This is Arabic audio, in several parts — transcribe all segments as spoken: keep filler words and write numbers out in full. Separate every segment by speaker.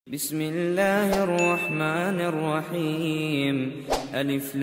Speaker 1: بسم الله الرحمن الرحيم. ألف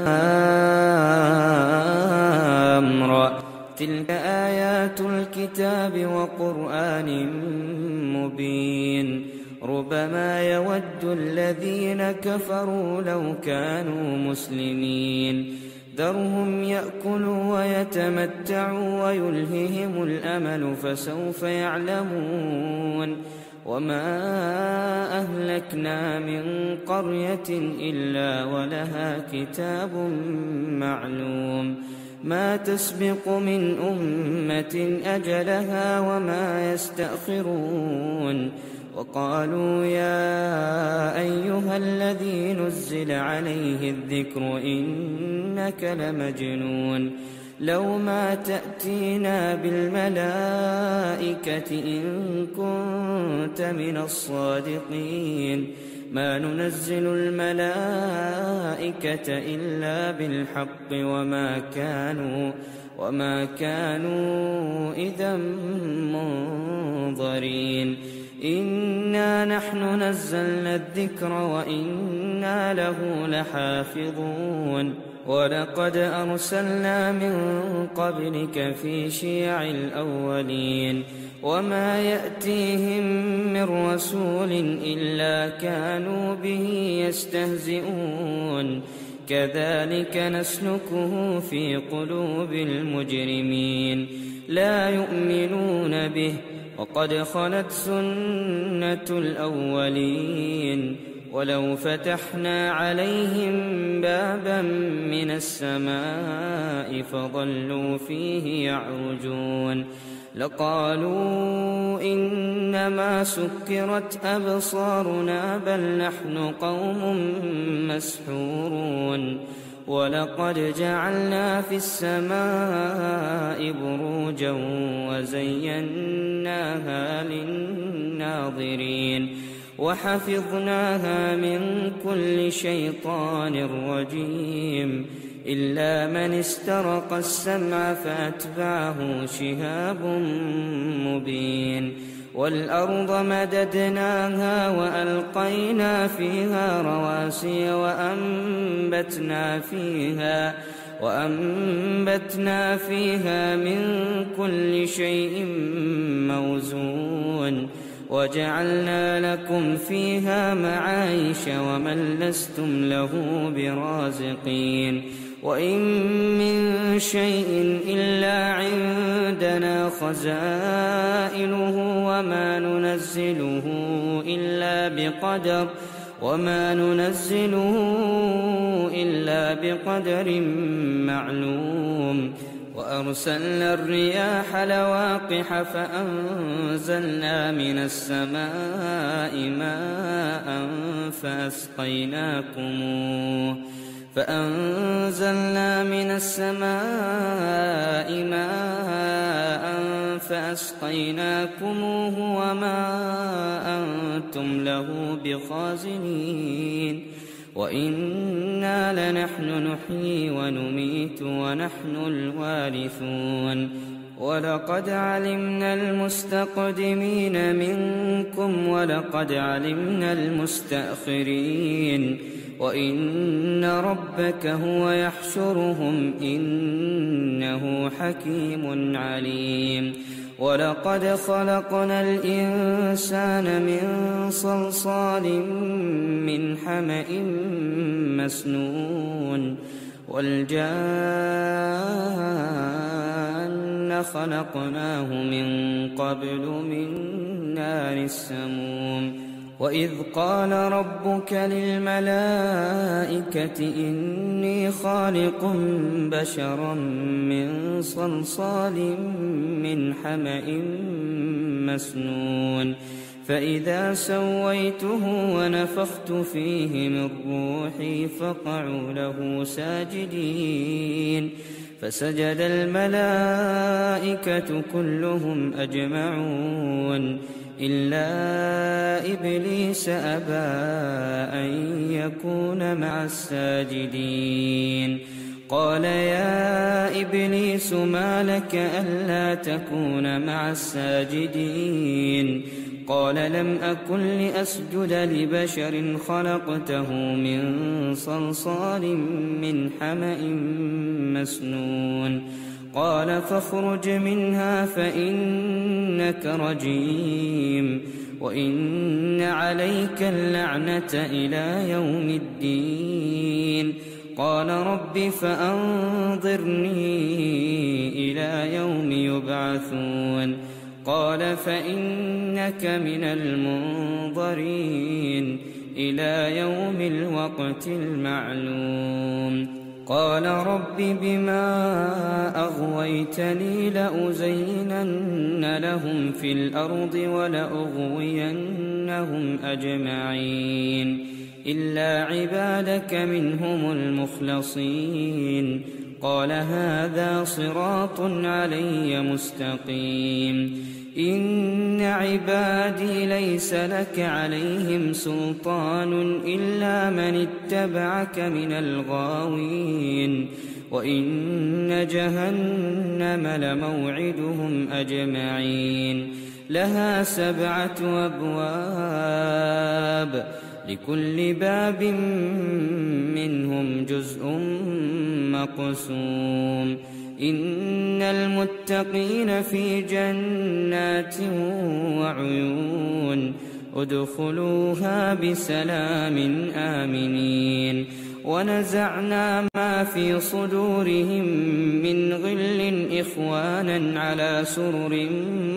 Speaker 1: لام را. تلك آيات الكتاب وقرآن مبين. ربما يود الذين كفروا لو كانوا مسلمين. ذرهم يأكلوا ويتمتعوا ويلههم الأمل فسوف يعلمون. وما أهلكنا من قرية إلا ولها كتاب معلوم. ما تسبق من أمة أجلها وما يستأخرون. وقالوا يا أيها الذي نزل عليه الذكر إنك لمجنون. لو ما تأتينا بالملائكة إن كنت من الصادقين. ما ننزل الملائكة إلا بالحق وما كانوا وما كانوا إذا منظرين. إنا نحن نزلنا الذكر وإنا له لحافظون. ولقد أرسلنا من قبلك في شيع الأولين. وما يأتيهم من رسول إلا كانوا به يستهزئون. كذلك نسلكه في قلوب المجرمين. لا يؤمنون به وقد خلت سنة الأولين. ولو فتحنا عليهم بابا من السماء فظلوا فيه يعرجون لقالوا إنما سكرت أبصارنا بل نحن قوم مسحورون. ولقد جعلنا في السماء بروجا وزيناها للناظرين وحفظناها من كل شيطان رجيم. إلا من استرق السمع فأتبعه شهاب مبين. والأرض مددناها وألقينا فيها رواسي وأنبتنا فيها وأنبتنا فيها من كل شيء موزون. وجعلنا لكم فيها معايش ومن لستم له برازقين. وإن من شيء إلا عندنا خزائنه وما ننزله إلا بقدر وما ننزله إلا بقدر معلوم. وأرسلنا الرياح لواقح فأنزلنا من السماء ماء فأسقيناكموه فأنزلنا من السماء ماء فأسقيناكموه وما أنتم له بخازنين. وإنا لنحن نحيي ونميت ونحن الوارثون. ولقد علمنا المستقدمين منكم ولقد علمنا المستأخرين. وإن ربك هو يحشرهم إنه حكيم عليم. ولقد خلقنا الإنسان من صلصال من حمأ مسنون. والجان خلقناه من قبل من نار السموم. وإذ قال ربك للملائكة إني خالق بشرا من صلصال من حمأ مسنون. فإذا سويته ونفخت فيه من روحي فقعوا له ساجدين. فسجد الملائكة كلهم أجمعون إلا إبليس أبى أن يكون مع الساجدين. قال يا إبليس ما لك ألا تكون مع الساجدين؟ قال لم أكن لأسجد لبشر خلقته من صلصال من حمأ مسنون قال فاخرج منها فإنك رجيم وإن عليك اللعنة إلى يوم الدين قال رب فأنظرني إلى يوم يبعثون قال فإنك من المنظرين إلى يوم الوقت المعلوم قال رب بما أغويتني لأزينن لهم في الأرض ولأغوينهم أجمعين إلا عبادك منهم المخلصين قال هذا صراط علي مستقيم إن عبادي ليس لك عليهم سلطان إلا من اتبعك من الغاوين وإن جهنم لموعدهم أجمعين لها سبعة أبواب لكل باب منهم جزء مقسوم إن المتقين في جنات وعيون ادخلوها بسلام آمنين ونزعنا ما في صدورهم من غل إخوانا على سرر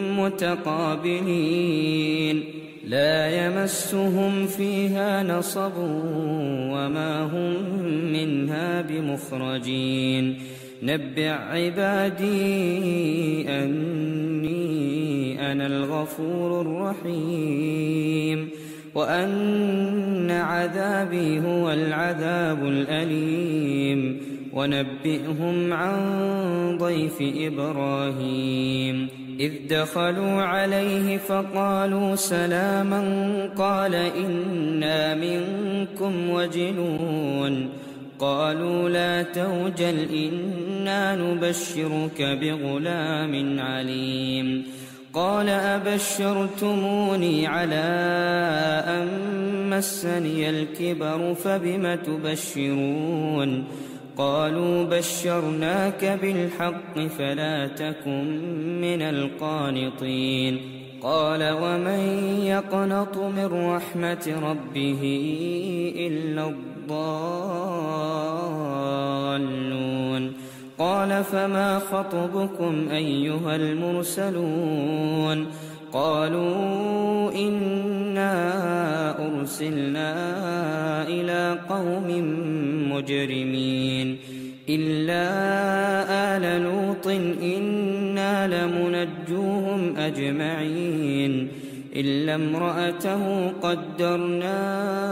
Speaker 1: متقابلين لا يمسهم فيها نصب وما هم منها بمخرجين نبئ عبادي أني أنا الغفور الرحيم وأن عذابي هو العذاب الأليم ونبئهم عن ضيف إبراهيم إذ دخلوا عليه فقالوا سلاما قال إنا منكم وجلون قالوا لا توجل إنا نبشرك بغلام عليم قال أبشرتموني على أن مسني الكبر فبم تبشرون قالوا بشرناك بالحق فلا تكن من القانطين قال ومن يقنط من رحمة ربه إلا الضالون قال فما خطبكم أيها المرسلون قالوا إنا أرسلنا إلى قوم مجرمين إلا آل لوط إنا لمنجوهم أجمعين إلا امرأته قدرنا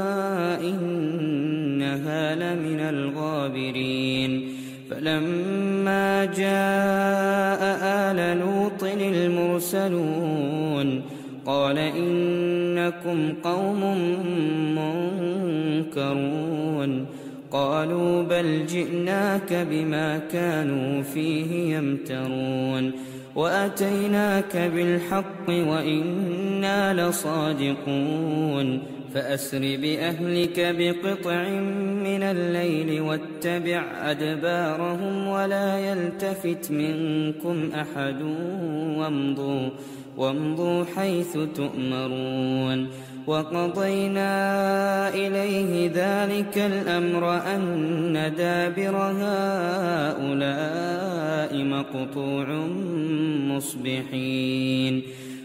Speaker 1: إنها لمن الغابرين فلما جاء آل لوط المرسلون قال إنكم قوم منكرون قالوا بل جئناك بما كانوا فيه يمترون وأتيناك بالحق وإنا لصادقون فأسر بأهلك بقطع من الليل واتبع أدبارهم ولا يلتفت منكم أحد وامضوا, وامضوا حيث تؤمرون وقضينا إليه ذلك الأمر أن دابر هؤلاء مقطوع مصبحين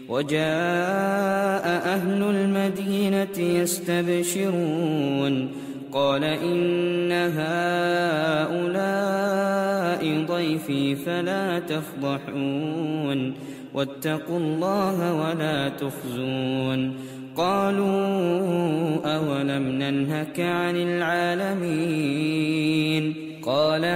Speaker 1: وجاء أهل المدينة يستبشرون قال إن هؤلاء ضيفي فلا تفضحون واتقوا الله ولا تخزون قالوا أولم ننهك عن العالمين قال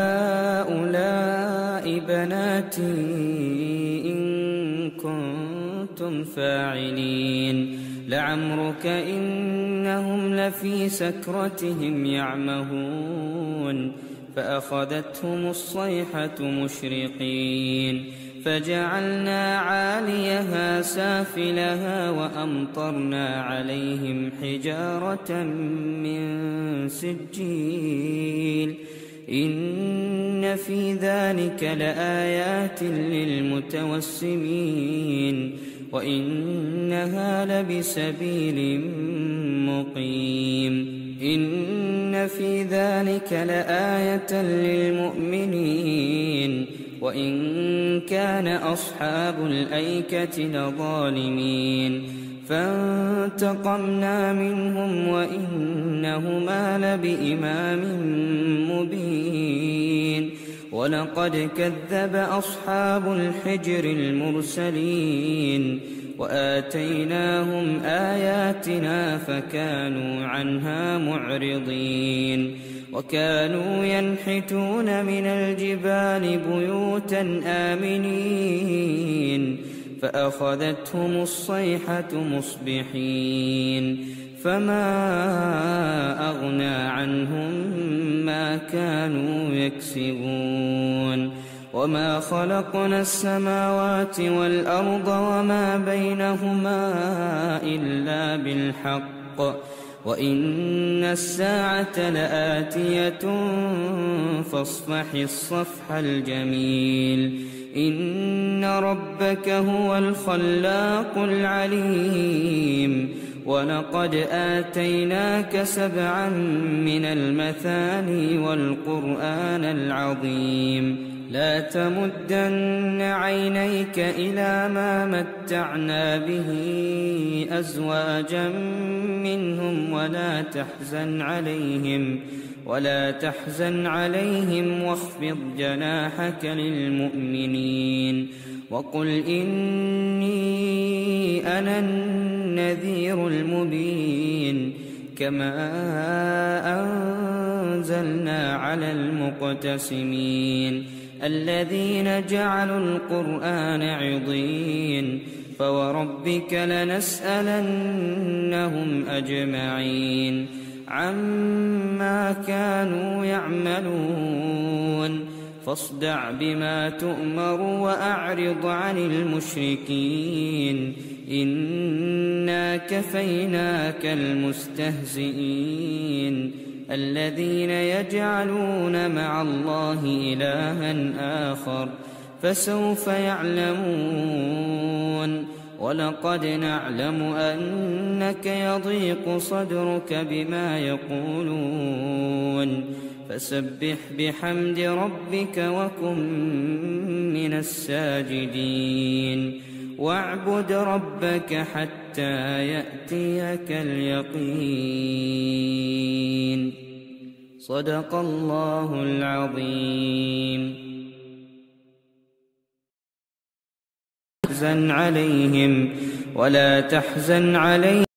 Speaker 1: هؤلاء بناتي إن كنتم فاعلين لعمرك إنهم لفي سكرتهم يعمهون فأخذتهم الصيحة مشرقين فجعلنا عاليها سافلها وأمطرنا عليهم حجارة من سجيل إن في ذلك لآيات للمتوسمين وإنها لبسبيل مقيم إن في ذلك لآية للمؤمنين وإن كان أصحاب الأيكة لظالمين فانتقمنا منهم وإنهما لبإمام مبين ولقد كذب أصحاب الحجر المرسلين وآتيناهم آياتنا فكانوا عنها معرضين وكانوا ينحتون من الجبال بيوتا آمنين فأخذتهم الصيحة مصبحين فما أغنى عنهم ما كانوا يكسبون وما خلقنا السماوات والأرض وما بينهما إلا بالحق وإن الساعة لآتية فاصفح الصفح الجميل إن ربك هو الخلاق العليم ولقد آتيناك سبعا من المثاني والقرآن العظيم لا تمدن عينيك إلى ما متعنا به أزواجا منهم ولا تحزن عليهم ولا تحزن عليهم واخفض جناحك للمؤمنين وقل إني أنا النذير المبين كما أنزلنا على المقتسمين الذين جعلوا القرآن عضين فوربك لنسألنهم أجمعين عما كانوا يعملون فاصدع بما تؤمر وأعرض عن المشركين إنا كفيناك المستهزئين الذين يجعلون مع الله إلها آخر فسوف يعلمون ولقد نعلم أنك يضيق صدرك بما يقولون فسبح بحمد ربك وكن من الساجدين واعبد ربك حتى يأتيك اليقين صدق الله العظيم تحزن عليهم ولا تحزن عليهم